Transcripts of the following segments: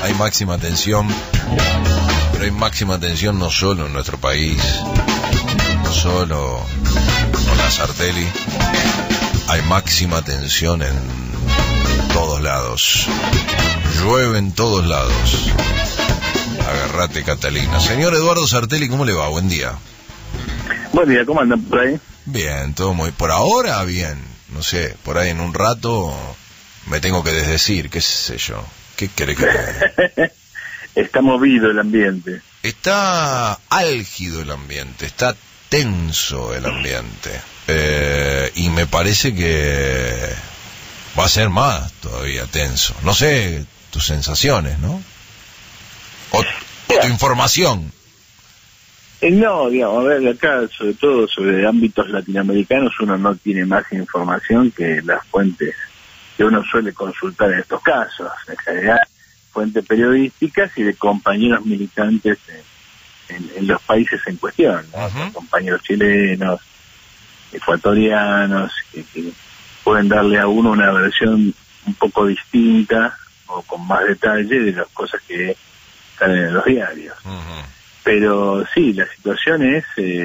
hay máxima tensión, pero hay máxima tensión no solo en nuestro país, no solo con la Sartelli, hay máxima tensión en todos lados. Llueve en todos lados. Agarrate, Catalina. Señor Eduardo Sartelli, ¿cómo le va? Buen día. Buen día, ¿cómo andan por ahí? Bien, todo muy... Por ahora, bien. No sé, por ahí en un rato me tengo que desdecir, qué sé yo. ¿Qué quiere que haga? Está movido el ambiente. Está álgido el ambiente, está tenso el ambiente. Y me parece que va a ser más todavía tenso. No sé, tus sensaciones, ¿no? O tu información. No, digamos, a ver, acá, sobre todo sobre ámbitos latinoamericanos, uno no tiene más información que las fuentes que uno suele consultar en estos casos. En general, fuentes periodísticas y de compañeros militantes en los países en cuestión, ¿no? Uh-huh. Compañeros chilenos, ecuatorianos, que pueden darle a uno una versión un poco distinta o con más detalle de las cosas que salen en los diarios. Uh-huh. Pero sí, la situación es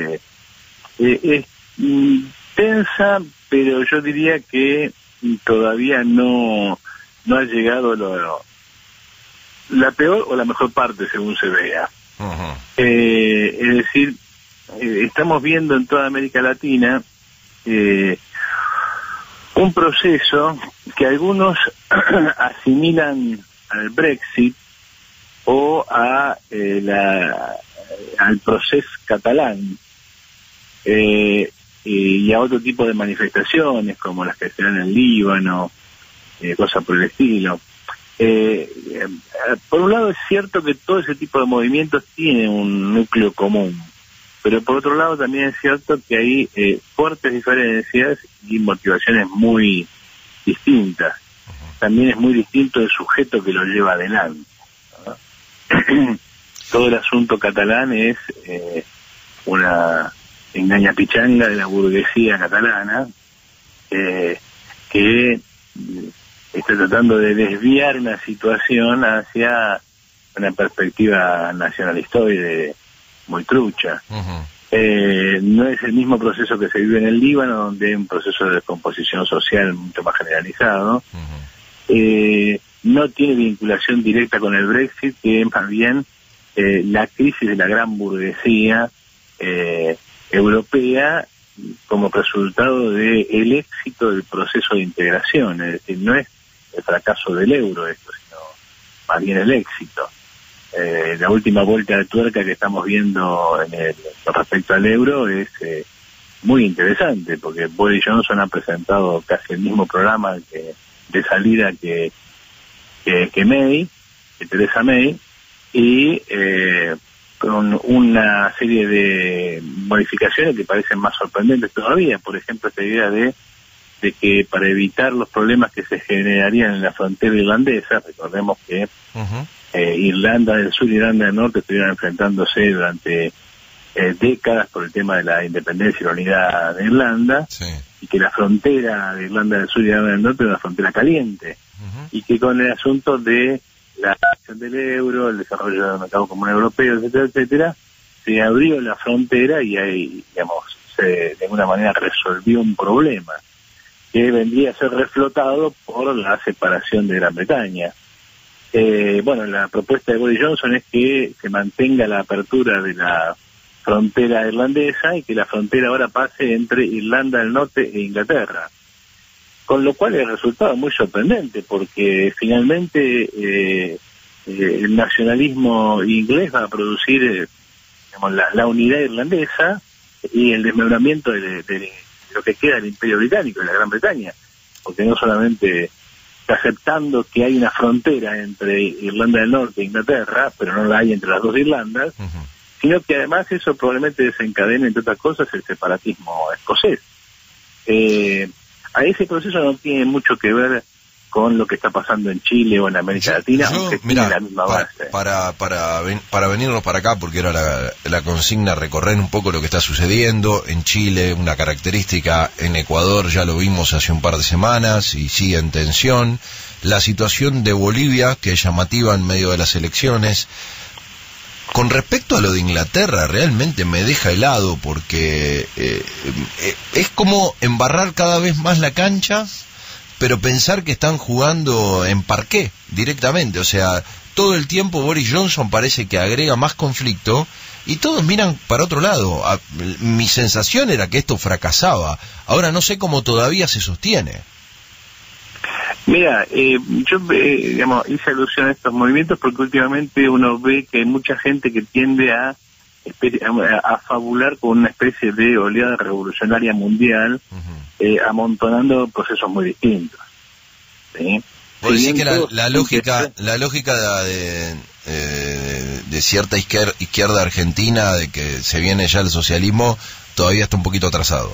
tensa, pero yo diría que todavía no ha llegado la peor o la mejor parte según se vea. Uh-huh. Es decir, estamos viendo en toda América Latina un proceso que algunos asimilan al Brexit o al proceso catalán y a otro tipo de manifestaciones como las que se dan en el Líbano, cosas por el estilo. Por un lado es cierto que todo ese tipo de movimientos tiene un núcleo común, pero por otro lado también es cierto que hay fuertes diferencias y motivaciones muy distintas. También es muy distinto el sujeto que lo lleva adelante, ¿no? Todo el asunto catalán es una engaña pichanga de la burguesía catalana que está tratando de desviar una situación hacia una perspectiva nacionalistoide muy trucha. Uh-huh. No es el mismo proceso que se vive en el Líbano, donde hay un proceso de descomposición social mucho más generalizado. Uh-huh. No tiene vinculación directa con el Brexit, que es más bien la crisis de la gran burguesía europea como resultado del éxito del proceso de integración. Es decir, no es el fracaso del euro esto, sino más bien el éxito. La última vuelta de tuerca que estamos viendo con respecto al euro es muy interesante, porque Boris Johnson ha presentado casi el mismo programa de salida que Theresa May, y con una serie de modificaciones que parecen más sorprendentes todavía. Por ejemplo, esta idea de que para evitar los problemas que se generarían en la frontera irlandesa, recordemos que Uh-huh. Irlanda del Sur y Irlanda del Norte estuvieron enfrentándose durante décadas por el tema de la independencia y la unidad de Irlanda, Sí. y que la frontera de Irlanda del Sur y Irlanda del Norte era una frontera caliente, Uh-huh. y que con el asunto de la acción del euro, el desarrollo del mercado común europeo, etcétera, etcétera, se abrió la frontera y ahí, digamos, se de alguna manera resolvió un problema que vendría a ser reflotado por la separación de Gran Bretaña. Bueno, la propuesta de Boris Johnson es que se mantenga la apertura de la frontera irlandesa y que la frontera ahora pase entre Irlanda del Norte e Inglaterra. Con lo cual el resultado es muy sorprendente, porque finalmente el nacionalismo inglés va a producir digamos, la unidad irlandesa y el desmembramiento de lo que queda del Imperio Británico, de la Gran Bretaña, porque no solamente está aceptando que hay una frontera entre Irlanda del Norte e Inglaterra, pero no la hay entre las dos Irlandas, Uh-huh. sino que además eso probablemente desencadene, entre otras cosas, el separatismo escocés. A ese proceso no tiene mucho que ver con lo que está pasando en Chile o en América Latina, aunque tiene la misma base. Para venirnos para acá, porque era la consigna, recorrer un poco lo que está sucediendo en Chile, una característica en Ecuador, ya lo vimos hace un par de semanas y sigue en tensión. la situación de Bolivia, que es llamativa en medio de las elecciones. Con respecto a lo de Inglaterra, realmente me deja helado, porque es como embarrar cada vez más la cancha, pero pensar que están jugando en parqué directamente. O sea, todo el tiempo Boris Johnson parece que agrega más conflicto y todos miran para otro lado. Mi sensación era que esto fracasaba. Ahora no sé cómo todavía se sostiene. Mira, yo digamos, hice alusión a estos movimientos porque últimamente uno ve que hay mucha gente que tiende a fabular con una especie de oleada revolucionaria mundial, amontonando procesos muy distintos. ¿Sí? Vos decís que la lógica de cierta izquierda argentina, de que se viene ya el socialismo, todavía está un poquito atrasado.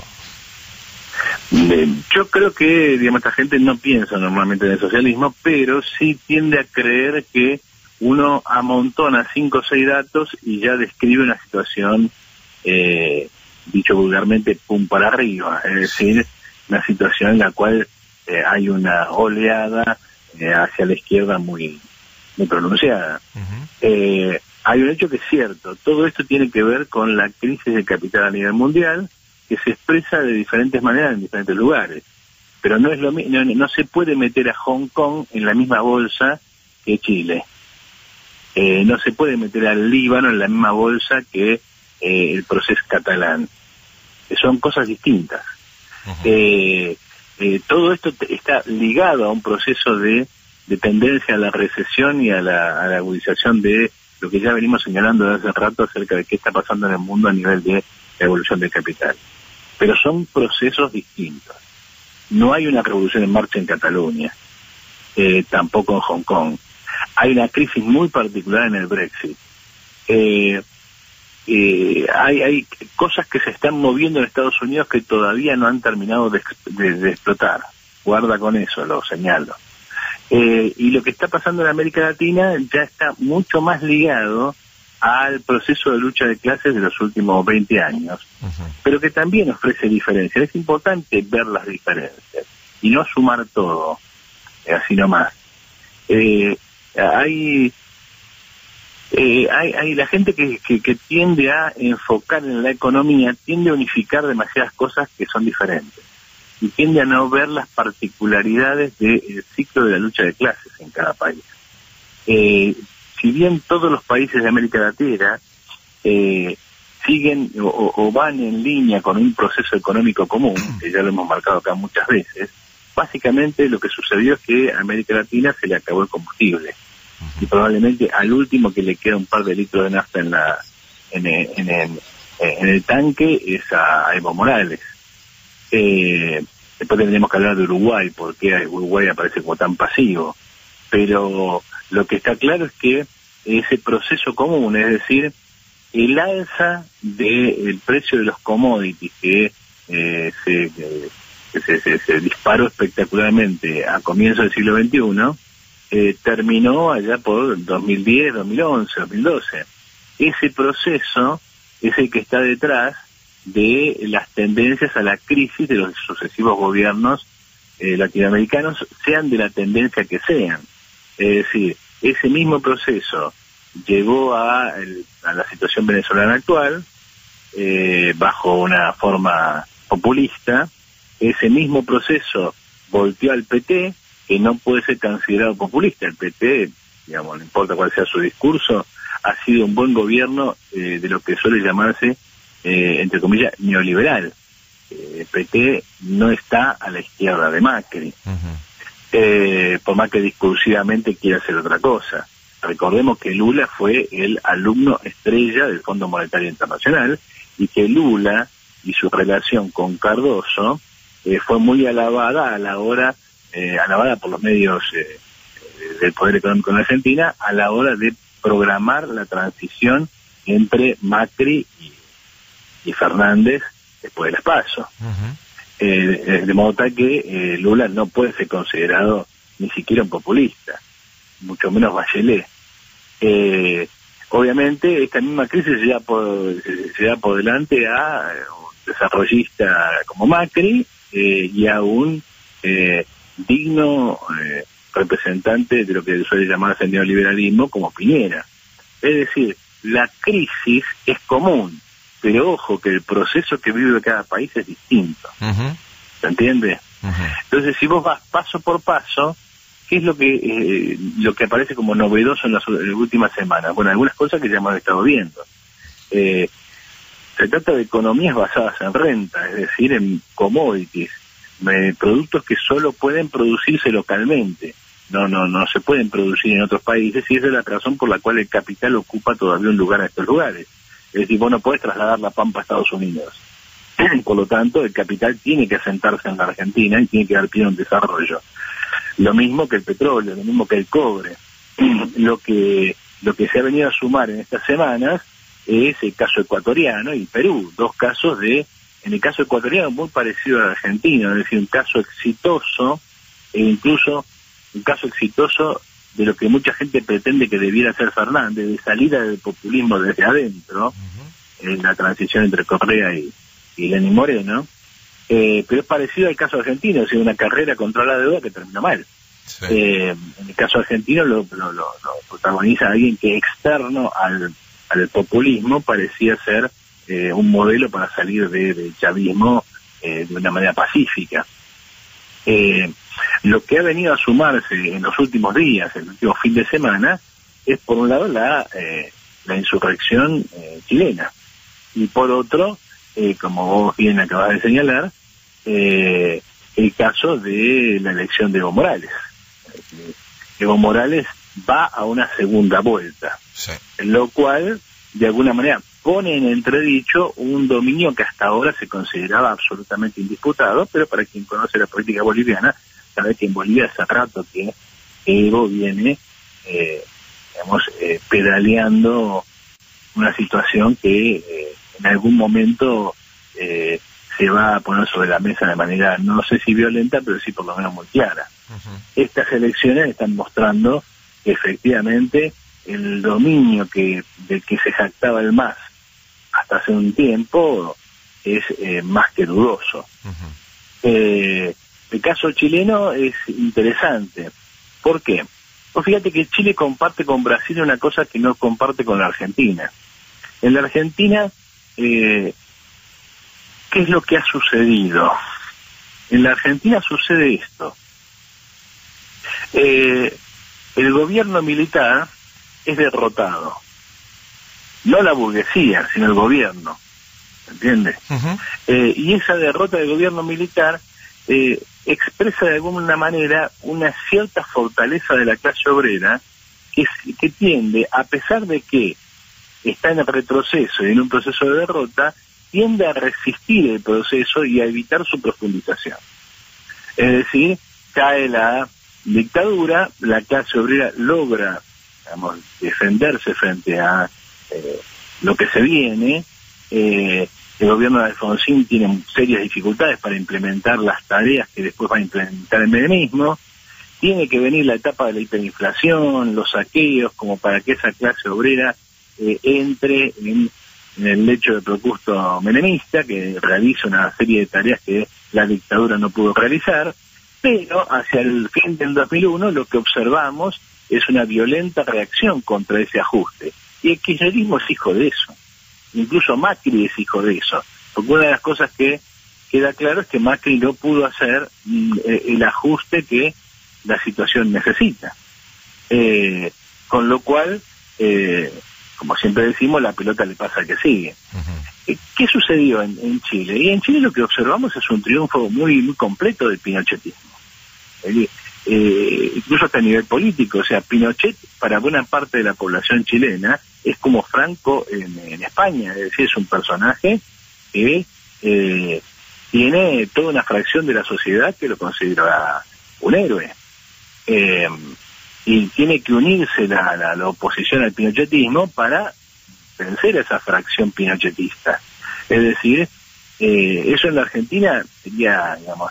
Yo creo que, digamos, esta gente no piensa normalmente en el socialismo, pero sí tiende a creer que uno amontona 5 o 6 datos y ya describe una situación, dicho vulgarmente, pum para arriba, es decir, una situación en la cual hay una oleada hacia la izquierda muy pronunciada. Hay un hecho que es cierto, todo esto tiene que ver con la crisis del capital a nivel mundial, que se expresa de diferentes maneras en diferentes lugares, pero no es lo mismo, no se puede meter a Hong Kong en la misma bolsa que Chile, no se puede meter al Líbano en la misma bolsa que el proceso catalán, son cosas distintas. Todo esto está ligado a un proceso de tendencia a la recesión y a la agudización de lo que ya venimos señalando desde hace rato acerca de qué está pasando en el mundo a nivel de la evolución del capital. Pero son procesos distintos. No hay una revolución en marcha en Cataluña, tampoco en Hong Kong. Hay una crisis muy particular en el Brexit. Hay cosas que se están moviendo en Estados Unidos que todavía no han terminado de explotar. Guarda con eso, lo señalo. Y lo que está pasando en América Latina ya está mucho más ligado al proceso de lucha de clases de los últimos 20 años, pero que también ofrece diferencias. Es importante ver las diferencias y no sumar todo, así nomás. Hay la gente que tiende a enfocar en la economía, tiende a unificar demasiadas cosas que son diferentes y tiende a no ver las particularidades del ciclo de la lucha de clases en cada país. Si bien todos los países de América Latina siguen o van en línea con un proceso económico común, que ya lo hemos marcado acá muchas veces, básicamente lo que sucedió es que a América Latina se le acabó el combustible y probablemente al último que le queda un par de litros de nafta en el tanque es a Evo Morales. Después tendríamos que hablar de Uruguay, porque Uruguay aparece como tan pasivo, pero lo que está claro es que ese proceso común, es decir, el alza del precio de los commodities que se disparó espectacularmente a comienzos del siglo XXI, terminó allá por 2010, 2011, 2012. Ese proceso es el que está detrás de las tendencias a la crisis de los sucesivos gobiernos latinoamericanos, sean de la tendencia que sean. Es decir, ese mismo proceso llevó a la situación venezolana actual, bajo una forma populista. Ese mismo proceso volteó al PT, que no puede ser considerado populista. El PT, digamos, no importa cuál sea su discurso, ha sido un buen gobierno de lo que suele llamarse, entre comillas, neoliberal. El PT no está a la izquierda de Macri. Por más que discursivamente quiera hacer otra cosa. Recordemos que Lula fue el alumno estrella del Fondo Monetario Internacional y que Lula y su relación con Cardoso fue muy alabada a la hora, alabada por los medios del poder económico en Argentina, a la hora de programar la transición entre Macri y Fernández después de las PASO. De modo tal que Lula no puede ser considerado ni siquiera un populista, mucho menos Bachelet. Obviamente esta misma crisis se da por delante a un desarrollista como Macri y a un digno representante de lo que suele llamarse el neoliberalismo como Piñera. Es decir, la crisis es común, pero ojo que el proceso que vive cada país es distinto. ¿Se entiende? Entonces, si vos vas paso por paso, ¿qué es lo que aparece como novedoso en las últimas semanas? Bueno, algunas cosas que ya hemos estado viendo. Se trata de economías basadas en renta, es decir, en commodities, productos que solo pueden producirse localmente. No se pueden producir en otros países, y esa es la razón por la cual el capital ocupa todavía un lugar en estos lugares. Es decir, vos no podés trasladar la pampa a Estados Unidos. Por lo tanto, el capital tiene que asentarse en la Argentina y tiene que dar pie a un desarrollo. Lo mismo que el petróleo, lo mismo que el cobre. Lo que se ha venido a sumar en estas semanas es el caso ecuatoriano y Perú, dos casos en el caso ecuatoriano muy parecido al argentino, es decir, un caso exitoso, e incluso un caso exitoso de lo que mucha gente pretende que debiera ser Fernández, de salida del populismo desde adentro, en la transición entre Correa y Lenín Moreno, pero es parecido al caso argentino, es decir, una carrera contra la deuda que terminó mal. Sí. En el caso argentino lo protagoniza alguien que externo al populismo parecía ser un modelo para salir del chavismo de una manera pacífica. Lo que ha venido a sumarse en los últimos días, en el último fin de semana, es por un lado la insurrección chilena, y por otro, como vos bien acabas de señalar, el caso de la elección de Evo Morales. Evo Morales va a una segunda vuelta, sí, lo cual de alguna manera pone en entredicho un dominio que hasta ahora se consideraba absolutamente indisputado, pero para quien conoce la política boliviana sabe que en Bolivia hace rato que Evo viene pedaleando una situación que en algún momento se va a poner sobre la mesa de manera, no sé si violenta, pero sí por lo menos muy clara. Estas elecciones están mostrando que efectivamente el dominio del que se jactaba el MAS hasta hace un tiempo es más que dudoso. El caso chileno es interesante. ¿Por qué? Pues fíjate que Chile comparte con Brasil una cosa que no comparte con la Argentina. En la Argentina, ¿qué es lo que ha sucedido? En la Argentina sucede esto. El gobierno militar es derrotado. No la burguesía, sino el gobierno. ¿Entiendes? Y esa derrota del gobierno militar expresa de alguna manera una cierta fortaleza de la clase obrera que tiende, a pesar de que está en el retroceso y en un proceso de derrota, tiende a resistir el proceso y a evitar su profundización. Es decir, cae la dictadura, la clase obrera logra, digamos, defenderse frente a lo que se viene. El gobierno de Alfonsín tiene serias dificultades para implementar las tareas que después va a implementar el menemismo. Tiene que venir la etapa de la hiperinflación, los saqueos, como para que esa clase obrera entre en el lecho de Procusto menemista, que realiza una serie de tareas que la dictadura no pudo realizar. Pero hacia el fin del 2001 lo que observamos es una violenta reacción contra ese ajuste. Y el kirchnerismo es hijo de eso. Incluso Macri es hijo de eso. Porque una de las cosas que queda claro es que Macri no pudo hacer el ajuste que la situación necesita. Con lo cual, como siempre decimos, la pelota le pasa al que sigue. ¿Qué sucedió en Chile? Y en Chile lo que observamos es un triunfo muy, muy completo del pinochetismo. Incluso hasta a nivel político, o sea, Pinochet para buena parte de la población chilena es como Franco en España, es decir, es un personaje que tiene toda una fracción de la sociedad que lo considera un héroe, y tiene que unirse la oposición al pinochetismo para vencer a esa fracción pinochetista. Es decir, eso en la Argentina sería, digamos,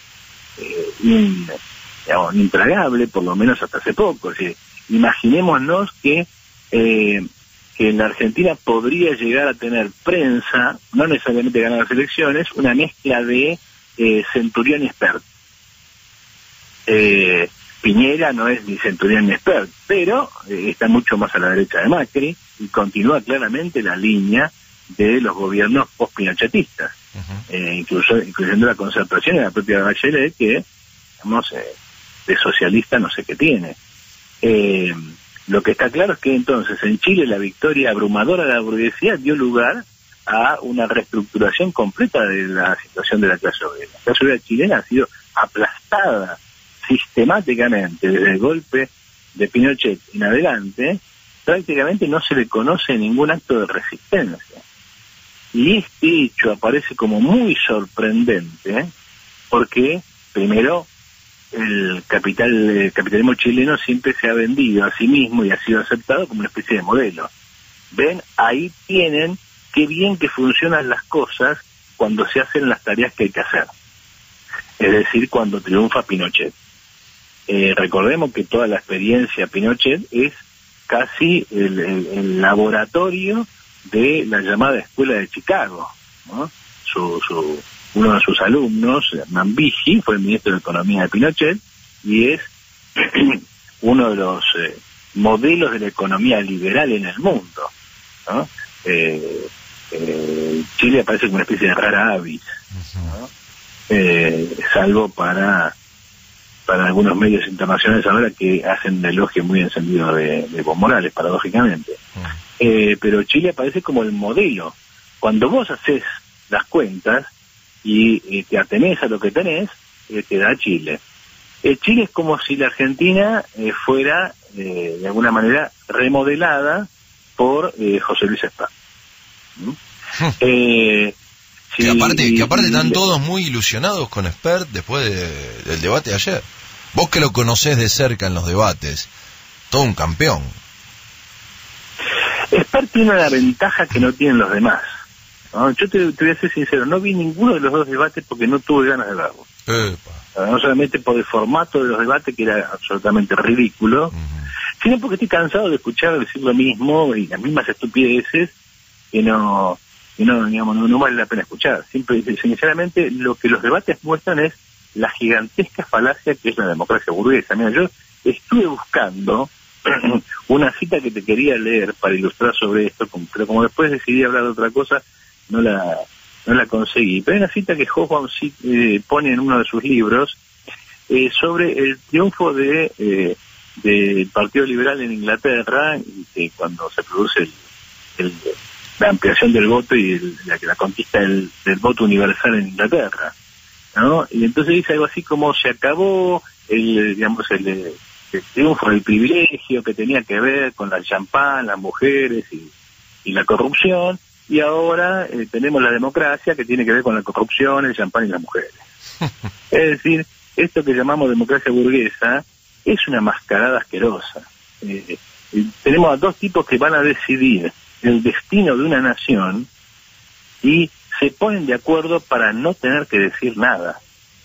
intragable, por lo menos hasta hace poco. ¿Sí? Imaginémonos que en la Argentina podría llegar a tener prensa, no necesariamente ganar las elecciones, una mezcla de Centurión y Spert. Piñera no es ni Centurión ni Espert, pero está mucho más a la derecha de Macri y continúa claramente la línea de los gobiernos post-pinochetistas, incluyendo la Concertación y la propia Bachelet, que, digamos, de socialista no sé qué tiene. Lo que está claro es que entonces en Chile la victoria abrumadora de la burguesía dio lugar a una reestructuración completa de la situación de la clase obrera. La clase obrera chilena ha sido aplastada sistemáticamente desde el golpe de Pinochet en adelante. Prácticamente no se le conoce ningún acto de resistencia. Y este hecho aparece como muy sorprendente, porque primero el capitalismo chileno siempre se ha vendido a sí mismo y ha sido aceptado como una especie de modelo. Ven, ahí tienen qué bien que funcionan las cosas cuando se hacen las tareas que hay que hacer. Es decir, cuando triunfa Pinochet. Recordemos que toda la experiencia Pinochet es casi el laboratorio de la llamada Escuela de Chicago, ¿no? Uno de sus alumnos, Hernán Viggi, fue el ministro de Economía de Pinochet y es uno de los modelos de la economía liberal en el mundo, ¿no? Chile aparece como una especie de rara avis, ¿no? Salvo para algunos medios internacionales ahora que hacen elogio muy encendido de Evo Morales, paradójicamente. Pero Chile aparece como el modelo. Cuando vos haces las cuentas y te atenés a lo que tenés, te da Chile. Chile es como si la Argentina fuera, de alguna manera, remodelada por José Luis Espert. Que aparte están todos muy ilusionados con Espert después del debate de ayer. Vos que lo conocés de cerca en los debates, todo un campeón. Espert tiene una ventaja que no tienen los demás, ¿no? Yo te voy a ser sincero, no vi ninguno de los dos debates porque no tuve ganas de verlo. No solamente por el formato de los debates, que era absolutamente ridículo, sino porque estoy cansado de escuchar decir lo mismo y las mismas estupideces que no vale la pena escuchar. Sinceramente, lo que los debates muestran es la gigantesca falacia que es la democracia burguesa. Mira, yo estuve buscando una cita que te quería leer para ilustrar sobre esto, pero como después decidí hablar de otra cosa, no la conseguí. Pero hay una cita que Hobsbawm pone en uno de sus libros sobre el triunfo del Partido Liberal en Inglaterra, cuando se produce la ampliación del voto y la conquista del voto universal en Inglaterra, ¿no? Y entonces dice algo así como: se acabó el triunfo del privilegio que tenía que ver con el champán, las mujeres y la corrupción, y ahora tenemos la democracia que tiene que ver con la corrupción, el champán y las mujeres. Es decir, esto que llamamos democracia burguesa es una mascarada asquerosa. Tenemos a dos tipos que van a decidir el destino de una nación y se ponen de acuerdo para no tener que decir nada.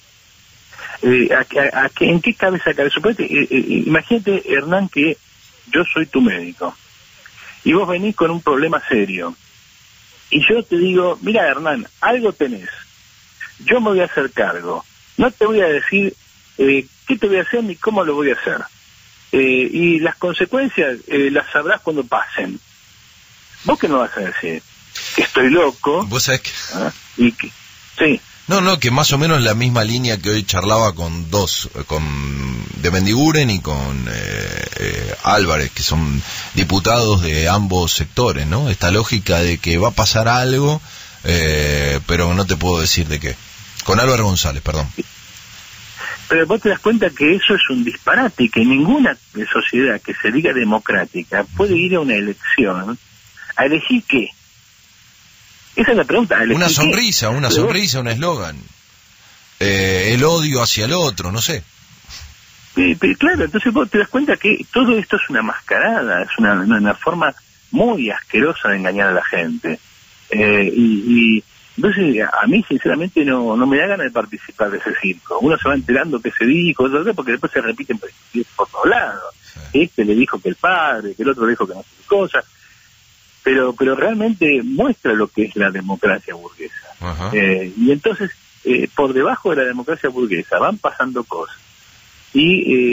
¿En qué cabeza cabe? Imagínate, Hernán, que yo soy tu médico y vos venís con un problema serio y yo te digo: mira, Hernán, algo tenés, yo me voy a hacer cargo, no te voy a decir qué te voy a hacer ni cómo lo voy a hacer, y las consecuencias las sabrás cuando pasen. ¿Vos qué me vas a decir? Que estoy loco. ¿Vos sabés que? Sí. No, que más o menos la misma línea que hoy charlaba con de Mendiguren y con Álvarez, que son diputados de ambos sectores, ¿no? Esta lógica de que va a pasar algo, pero no te puedo decir de qué. Con Álvaro González, perdón. Pero vos te das cuenta que eso es un disparate, que ninguna sociedad que se diga democrática puede ir a una elección a elegir qué. Esa es la pregunta. Una sonrisa, un eslogan. El odio hacia el otro, no sé. Claro, entonces vos te das cuenta que todo esto es una mascarada, es una forma muy asquerosa de engañar a la gente. Y entonces a mí sinceramente no me da ganas de participar de ese circo. Uno se va enterando que se dijo, porque después se repiten por todos lados. Sí. Este le dijo que el padre, que el otro le dijo que no sé qué cosa. Pero realmente muestra lo que es la democracia burguesa. Y entonces, por debajo de la democracia burguesa van pasando cosas. Y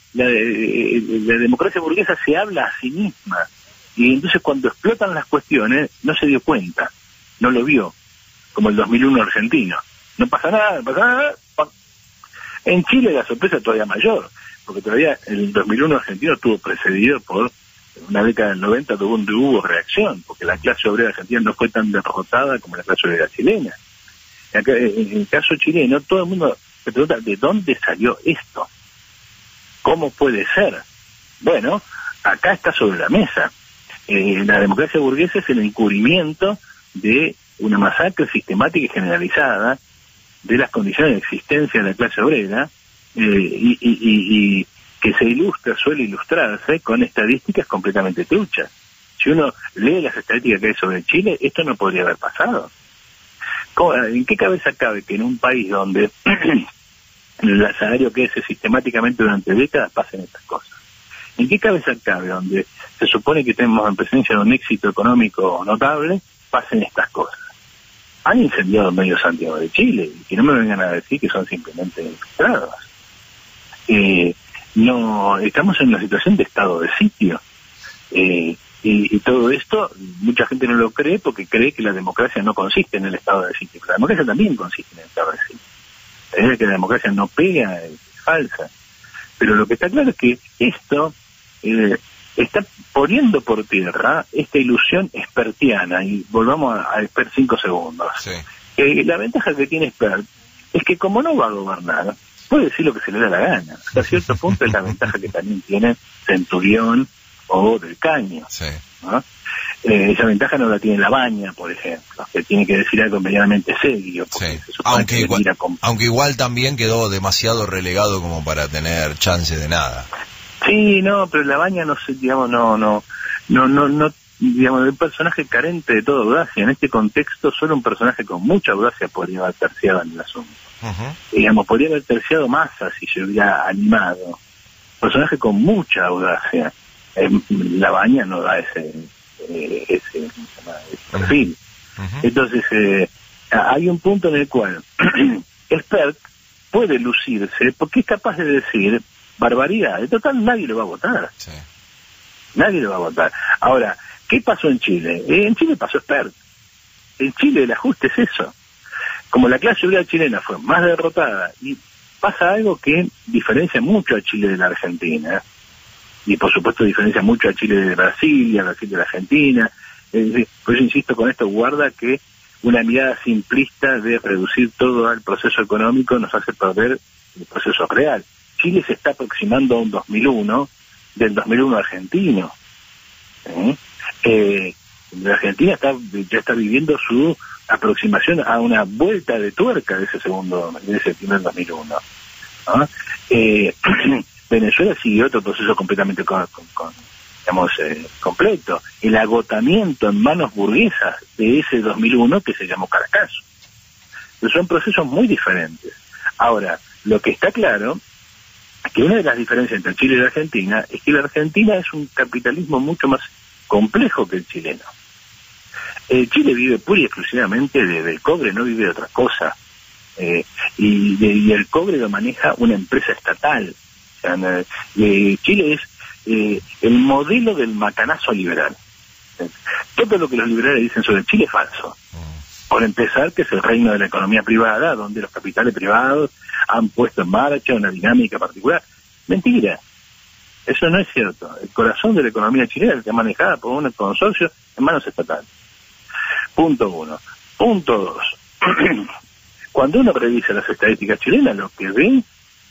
la democracia burguesa se habla a sí misma, y entonces cuando explotan las cuestiones no se dio cuenta, no lo vio, como el 2001 argentino. No pasa nada, no pasa nada. En Chile la sorpresa es todavía mayor, porque todavía el 2001 argentino estuvo precedido por una década del 90 donde hubo reacción, porque la clase obrera argentina no fue tan derrotada como la clase obrera chilena. Acá, en el caso chileno, todo el mundo se pregunta ¿de dónde salió esto? ¿Cómo puede ser? Bueno, acá está sobre la mesa. La democracia burguesa es el encubrimiento de una masacre sistemática y generalizada de las condiciones de existencia de la clase obrera, y que suele ilustrarse con estadísticas completamente truchas. Si uno lee las estadísticas que hay sobre Chile, esto no podría haber pasado. ¿En qué cabeza cabe que en un país donde el salario crece sistemáticamente durante décadas pasen estas cosas? ¿En qué cabeza cabe donde se supone que tenemos en presencia de un éxito económico notable, pasen estas cosas? Han incendiado medio Santiago de Chile, y que no me vengan a decir que son simplemente infiltrados. No, estamos en una situación de estado de sitio. Y todo esto, mucha gente no lo cree porque cree que la democracia no consiste en el estado de sitio. La democracia también consiste en el estado de sitio. La idea de que la democracia no pega es falsa. Pero lo que está claro es que esto está poniendo por tierra esta ilusión expertiana, y volvamos a Expert 5 segundos. Sí. La ventaja que tiene Expert es que como no va a gobernar, puede decir lo que se le da la gana. Hasta cierto punto es la ventaja que también tiene Centurión o Del Caño, sí, ¿no? Esa ventaja no la tiene La Baña, por ejemplo, que tiene que decir algo medianamente serio. Sí. Aunque igual también quedó demasiado relegado como para tener chance de nada. Sí, no, pero La Baña no sé, digamos, no, digamos, es un personaje carente de toda audacia. En este contexto, solo un personaje con mucha audacia podría haber terciado en el asunto. Digamos, podría haber terciado Massa si se hubiera animado. Un personaje con mucha audacia. La Baña no da ese perfil. Entonces, hay un punto en el cual Expert puede lucirse porque es capaz de decir barbaridad. En total, nadie lo va a votar. Sí. Nadie lo va a votar. Ahora, ¿qué pasó en Chile? En Chile pasó Expert. En Chile el ajuste es eso. Como la clase obrera chilena fue más derrotada, y pasa algo que diferencia mucho a Chile de la Argentina, y por supuesto diferencia mucho a Chile de Brasil y a Brasil de la Argentina. Por eso insisto con esto, guarda que una mirada simplista de reducir todo al proceso económico nos hace perder el proceso real. Chile se está aproximando a un 2001 del 2001 argentino. La Argentina ya está viviendo su aproximación a una vuelta de tuerca de ese primer 2001. ¿No? Venezuela siguió otro proceso completamente completo, el agotamiento en manos burguesas de ese 2001 que se llamó Caracazo. Pero son procesos muy diferentes. Ahora, lo que está claro es que una de las diferencias entre Chile y la Argentina es que la Argentina es un capitalismo mucho más complejo que el chileno. Chile vive pura y exclusivamente del cobre, no vive de otra cosa. Y el cobre lo maneja una empresa estatal. O sea, Chile es el modelo del macanazo liberal. Todo lo que los liberales dicen sobre Chile es falso. Por empezar, que es el reino de la economía privada, donde los capitales privados han puesto en marcha una dinámica particular. Mentira. Eso no es cierto. El corazón de la economía chilena está manejada por un consorcio en manos estatales. Punto 1. Punto 2. Cuando uno revisa las estadísticas chilenas, lo que ve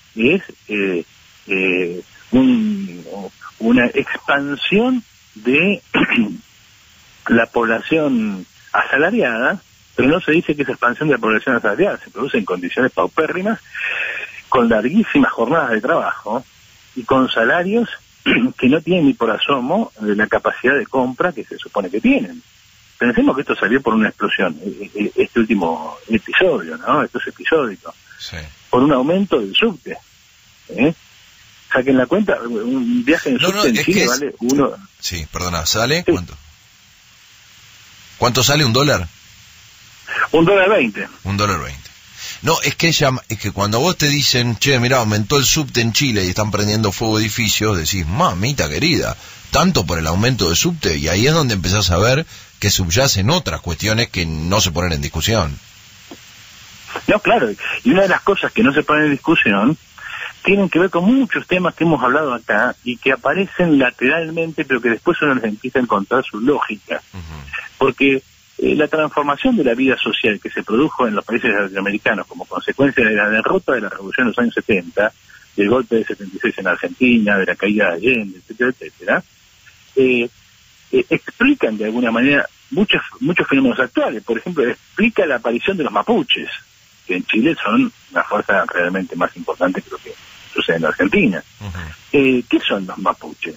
es una expansión de la población asalariada, pero no se dice que esa expansión de la población asalariada se produce en condiciones paupérrimas, con larguísimas jornadas de trabajo y con salarios que no tienen ni por asomo de la capacidad de compra que se supone que tienen. Pensemos que esto salió por una explosión, este último episodio, ¿no? Esto es episódico. Sí. Por un aumento del subte. Saquen la cuenta, un viaje en subte en Chile vale uno... Sí, perdona, ¿sale? Sí. ¿Cuánto sale? ¿$1? $1.20. $1.20. No, es que cuando vos te dicen, che, mirá, aumentó el subte en Chile y están prendiendo fuego edificios, decís, mamita querida, tanto por el aumento del subte, y ahí es donde empezás a ver que subyacen otras cuestiones que no se ponen en discusión. No, claro, y una de las cosas que no se ponen en discusión tienen que ver con muchos temas que hemos hablado acá y que aparecen lateralmente, pero que después uno les empieza a encontrar su lógica. Porque la transformación de la vida social que se produjo en los países latinoamericanos como consecuencia de la derrota de la revolución de los años 70, del golpe de 76 en Argentina, de la caída de Allende, etcétera, etcétera, explican de alguna manera muchos fenómenos actuales. Por ejemplo, explica la aparición de los mapuches, que en Chile son una fuerza realmente más importante que lo que sucede en Argentina. ¿Qué son los mapuches?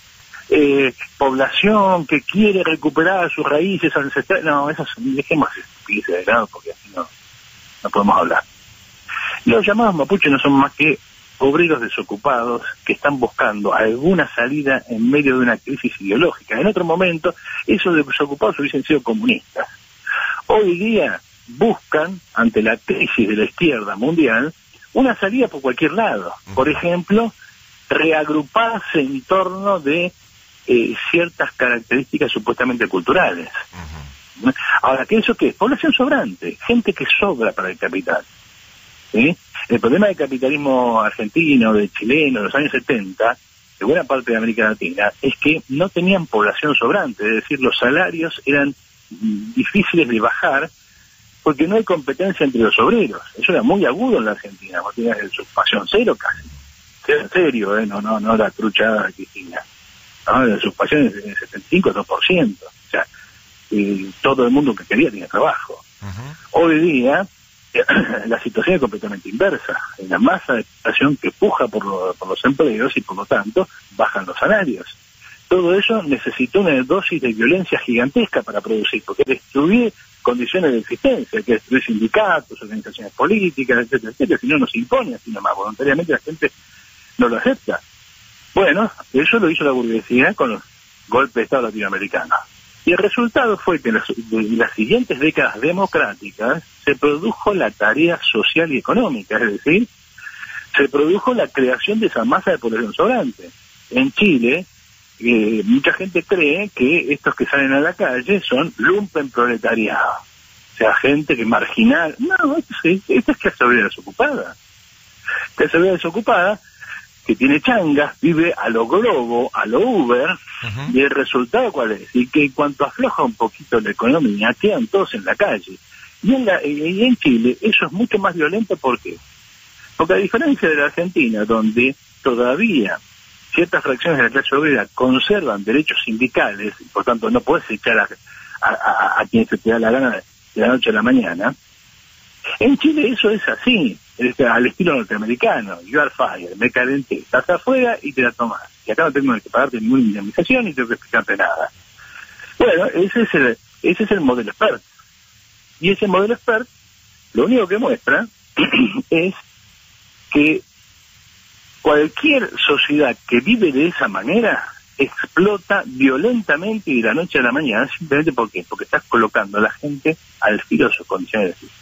Población que quiere recuperar sus raíces ancestrales. No, esas dejemos estupideces de lado porque así no podemos hablar. Los llamados mapuches no son más que obreros desocupados que están buscando alguna salida en medio de una crisis ideológica. En otro momento, esos desocupados hubiesen sido comunistas. Hoy día buscan, ante la crisis de la izquierda mundial, una salida por cualquier lado. Por ejemplo, reagruparse en torno de ciertas características supuestamente culturales. Ahora, ¿qué eso qué es? Población sobrante, gente que sobra para el capital. ¿Sí? El problema del capitalismo argentino, del chileno, de los años 70, de buena parte de América Latina, es que no tenían población sobrante, es decir, los salarios eran difíciles de bajar porque no hay competencia entre los obreros. Eso era muy agudo en la Argentina, vos tenías el subpasión cero casi. En serio, no la truchada de Cristina. ¿No? La subpasión es del 75-2%. O sea, todo el mundo que quería tenía trabajo. Hoy día la situación es completamente inversa. En la masa de población que puja por los empleos y por lo tanto bajan los salarios. Todo eso necesitó una dosis de violencia gigantesca para producir, porque destruir condiciones de existencia, que destruir sindicatos, organizaciones políticas, etcétera, etcétera, si no nos impone así nomás, voluntariamente la gente no lo acepta. Bueno, eso lo hizo la burguesía con los golpes de Estado latinoamericanos. Y el resultado fue que en las siguientes décadas democráticas se produjo la tarea social y económica, es decir, se produjo la creación de esa masa de población sobrante. En Chile, mucha gente cree que estos que salen a la calle son lumpen proletariado, o sea, gente que marginal. No, esta es clase obrera desocupada. Clase obrera desocupada que tiene changas, vive a lo Globo, a lo Uber, y el resultado ¿cuál es? Y que en cuanto afloja un poquito la economía, quedan todos en la calle. Y en Chile eso es mucho más violento, ¿por qué? Porque a diferencia de la Argentina, donde todavía ciertas fracciones de la clase obrera conservan derechos sindicales, y por tanto no puedes echar a quien se te da la gana de la noche a la mañana, en Chile eso es así, al estilo norteamericano. You are fired, me calenté, estás afuera y te la tomás. Y acá no tengo que pagarte ninguna indemnización ni tengo que explicarte nada. Bueno, ese es el modelo expert. Y ese modelo expert lo único que muestra es que cualquier sociedad que vive de esa manera explota violentamente y de la noche a la mañana, simplemente porque estás colocando a la gente al filo de sus condiciones de existencia.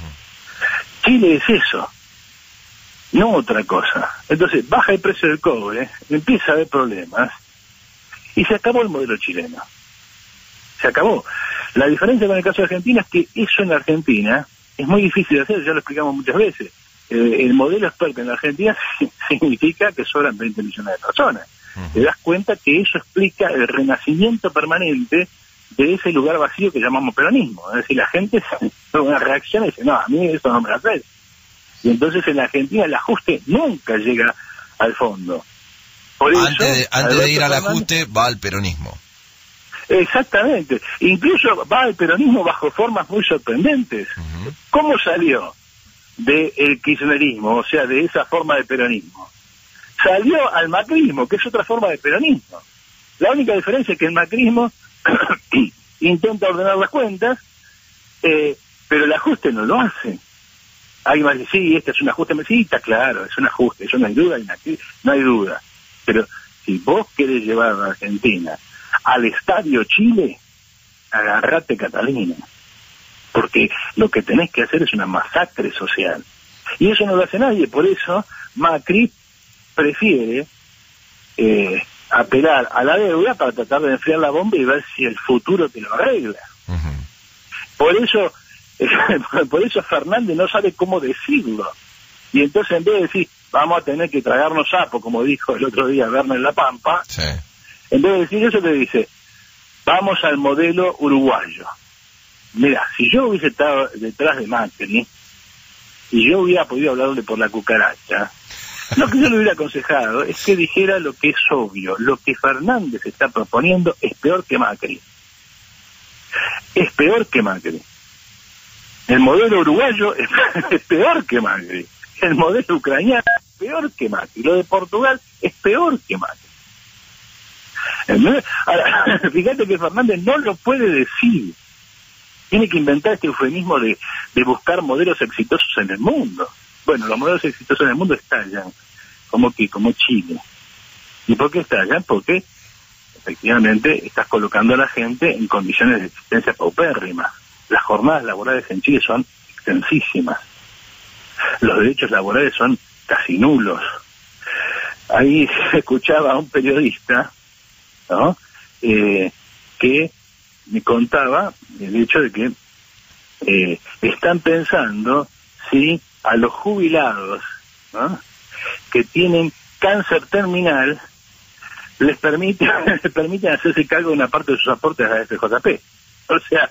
Chile es eso, no otra cosa. Entonces baja el precio del cobre, empieza a haber problemas y se acabó el modelo chileno. Se acabó. La diferencia con el caso de Argentina es que eso en Argentina es muy difícil de hacer, ya lo explicamos muchas veces. El modelo experto en la Argentina significa que sobran 20 millones de personas. Te das cuenta que eso explica el renacimiento permanente de ese lugar vacío que llamamos peronismo. Es decir, la gente una reacción y dice, no, a mí eso no me lo hace. Y entonces en la Argentina el ajuste nunca llega al fondo. Por eso, antes de ir al ajuste va al peronismo. Exactamente. Incluso va al peronismo bajo formas muy sorprendentes. ¿Cómo salió del kirchnerismo, o sea, de esa forma de peronismo? Salió al macrismo, que es otra forma de peronismo. La única diferencia es que el macrismo intenta ordenar las cuentas, pero el ajuste no lo hace. Alguien va a decir, sí, este es un ajuste. Sí, está claro, es un ajuste, eso no hay duda, no hay duda. Pero si vos querés llevar a la Argentina al Estadio Chile, agarrate Catalina. porque lo que tenés que hacer es una masacre social. Y eso no lo hace nadie, por eso Macri prefiere apelar a la deuda para tratar de enfriar la bomba y ver si el futuro te lo arregla. Por eso Fernández no sabe cómo decirlo. Y entonces en vez de decir, vamos a tener que tragarnos sapo, como dijo el otro día Werner La Pampa, sí, en vez de decir eso te dice, vamos al modelo uruguayo. Mira, si yo hubiese estado detrás de Macri y yo hubiera podido hablarle por la cucaracha, lo que yo le hubiera aconsejado es que dijera lo que es obvio. Lo que Fernández está proponiendo es peor que Macri. Es peor que Macri. El modelo uruguayo es peor que Macri. El modelo ucraniano es peor que Macri. Lo de Portugal es peor que Macri. Ahora, fíjate que Fernández no lo puede decir. Tiene que inventar este eufemismo de buscar modelos exitosos en el mundo. Bueno, los modelos exitosos en el mundo estallan, como Chile. ¿Y por qué estallan? Porque efectivamente estás colocando a la gente en condiciones de existencia paupérrimas. Las jornadas laborales en Chile son extensísimas. Los derechos laborales son casi nulos. Ahí escuchaba a un periodista, ¿no?, que me contaba el hecho de que están pensando si a los jubilados, ¿no?, que tienen cáncer terminal les permiten hacerse cargo de una parte de sus aportes a la FJP. O sea,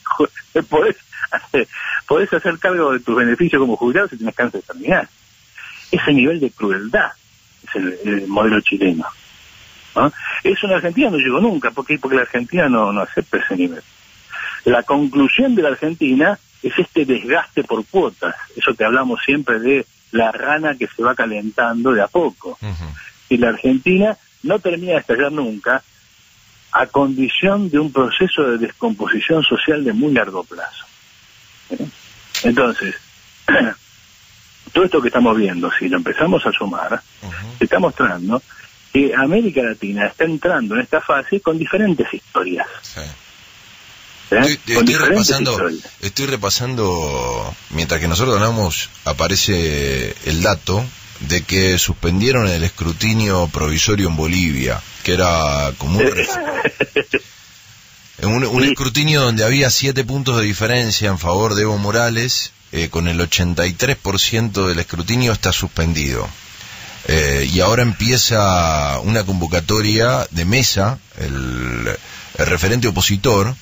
podés hacer cargo de tus beneficios como jubilado si tienes cáncer terminal. Ese nivel de crueldad es el modelo chileno, ¿no? Eso en Argentina no llegó nunca, porque la Argentina no acepta ese nivel. La conclusión de la Argentina es este desgaste por cuotas, eso que hablamos siempre de la rana que se va calentando de a poco. Y la Argentina no termina de estallar nunca, a condición de un proceso de descomposición social de muy largo plazo. Entonces, todo esto que estamos viendo, si lo empezamos a sumar, está mostrando que América Latina está entrando en esta fase con diferentes historias. Sí. Estoy repasando, mientras que nosotros hablamos, aparece el dato de que suspendieron el escrutinio provisorio en Bolivia, que era como un escrutinio donde había 7 puntos de diferencia en favor de Evo Morales, con el 83% del escrutinio está suspendido. Y ahora empieza una convocatoria de Mesa, el referente opositor,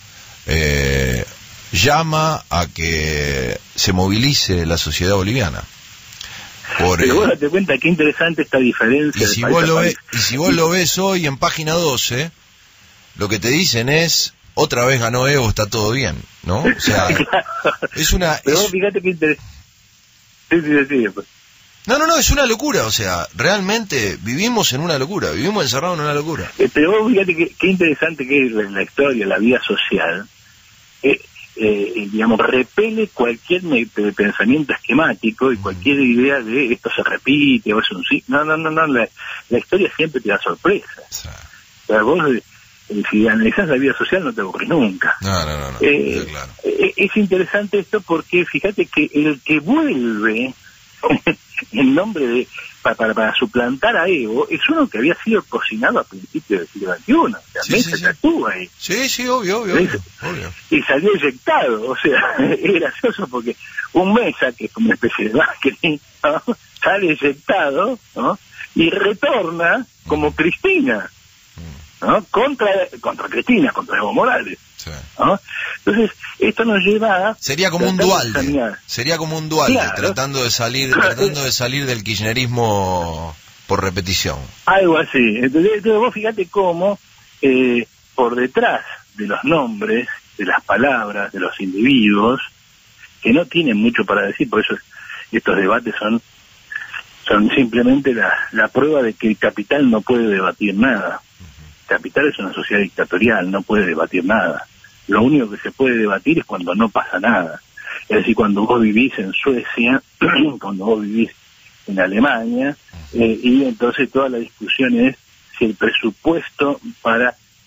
llama a que se movilice la sociedad boliviana. Pero vos date cuenta qué interesante esta diferencia. Y si vos lo ves hoy en página 12, lo que te dicen es, otra vez ganó Evo, está todo bien, ¿no? O sea, es una... Pero vos fíjate qué interesante. Sí, pues. No, es una locura, o sea, realmente vivimos en una locura, vivimos encerrados en una locura. Pero vos fíjate qué interesante que es la historia, la vida social, digamos, repele cualquier pensamiento esquemático y cualquier idea de esto se repite o es un sí. No, la historia siempre te da sorpresas. Sí. O sea, vos, si analizás la vida social no te aburrís nunca. No, claro. Es interesante esto porque fíjate que el que vuelve en nombre de para suplantar a Evo es uno que había sido cocinado a principios del siglo XXI. O sea, Mesa estuvo ahí. Sí, obvio. Y salió eyectado. O sea, es gracioso porque un Mesa, que es como una especie de Macri, ¿no?, sale eyectado, ¿no?, y retorna como Cristina, ¿no?, contra Cristina, contra Evo Morales. Sí. ¿No? Entonces, esto nos lleva a... Sería como un Dualde, claro, tratando de salir del kirchnerismo por repetición. Algo así. Entonces vos fíjate cómo por detrás de los nombres, de las palabras, de los individuos, que no tienen mucho para decir, por eso estos debates son simplemente la prueba de que el capital no puede debatir nada. Capital es una sociedad dictatorial, no puede debatir nada. Lo único que se puede debatir es cuando no pasa nada. Es decir, cuando vos vivís en Suecia, cuando vos vivís en Alemania, y entonces toda la discusión es si el presupuesto para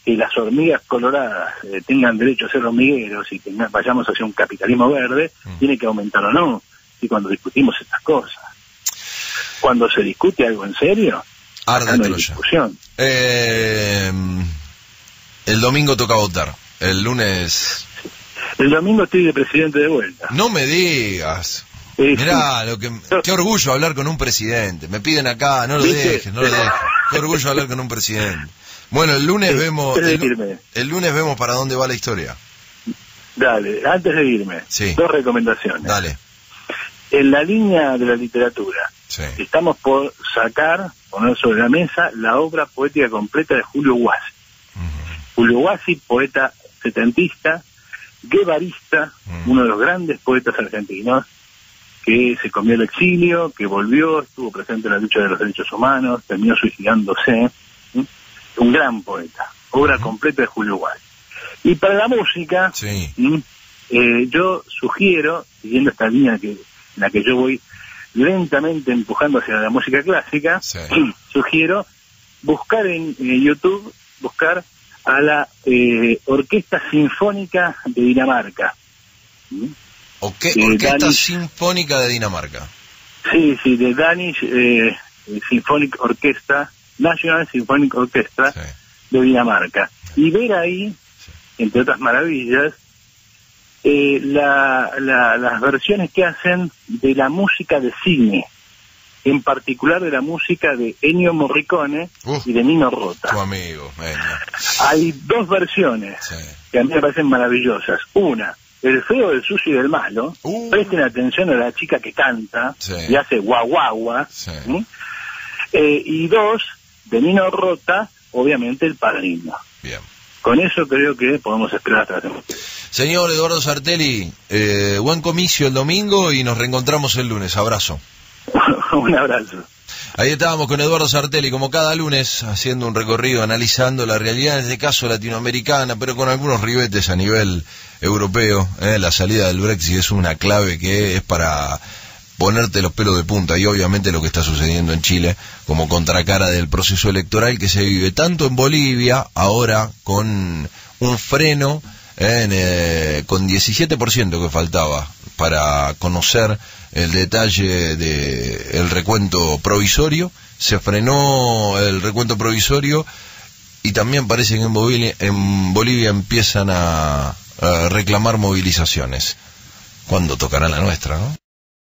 que las hormigas coloradas tengan derecho a ser hormigueros y que vayamos hacia un capitalismo verde, tiene que aumentar o no. Y cuando discutimos estas cosas, cuando se discute algo en serio, arde no hay Troya. discusión. El domingo toca votar. El lunes... El domingo estoy de presidente de vuelta. No me digas. Mirá, qué orgullo hablar con un presidente. Me piden acá, no lo dejes, no lo dejes. Qué orgullo hablar con un presidente. Bueno, el lunes vemos... El lunes vemos para dónde va la historia. Dale, antes de irme, sí. 2 recomendaciones. Dale. En la línea de la literatura, sí. estamos por poner sobre la mesa, la obra poética completa de Julio Guasi. Julio Guasi, poeta setentista, guevarista, uno de los grandes poetas argentinos, que se comió el exilio, que volvió, estuvo presente en la lucha de los derechos humanos, terminó suicidándose. Un gran poeta, obra completa de Julio Guasi. Y para la música, sí. Yo sugiero, siguiendo esta línea en la que yo voy lentamente empujando hacia la música clásica, sí. Sugiero buscar en YouTube, a la Orquesta Sinfónica de Dinamarca. Orquesta Danish, Sinfónica de Dinamarca. Sí, de Danish Symphonic Orchestra, National Symphonic Orchestra, sí. de Dinamarca. Y ver ahí, entre otras maravillas, las versiones que hacen de la música de cine, en particular de la música de Ennio Morricone y de Nino Rota. Tu amigo, Hay 2 versiones sí. que a mí me parecen maravillosas. Una, el feo, del sucio y del malo. Presten atención a la chica que canta, sí. y hace guau guau guau. Sí. Y 2, de Nino Rota, obviamente El Padrino. Bien. Con eso creo que podemos esperar hasta la semana. Señor Eduardo Sartelli, buen comicio el domingo y nos reencontramos el lunes. Abrazo. Un abrazo. Ahí estábamos con Eduardo Sartelli, como cada lunes, haciendo un recorrido, analizando la realidad, en este caso latinoamericana, pero con algunos ribetes a nivel europeo. La salida del Brexit es una clave que es para ponerte los pelos de punta, y obviamente lo que está sucediendo en Chile como contracara del proceso electoral que se vive tanto en Bolivia, ahora con un freno, con 17% que faltaba para conocer el detalle del recuento provisorio. Se frenó el recuento provisorio y también parece que en Bolivia empiezan a reclamar movilizaciones. ¿Cuándo tocará la nuestra, no?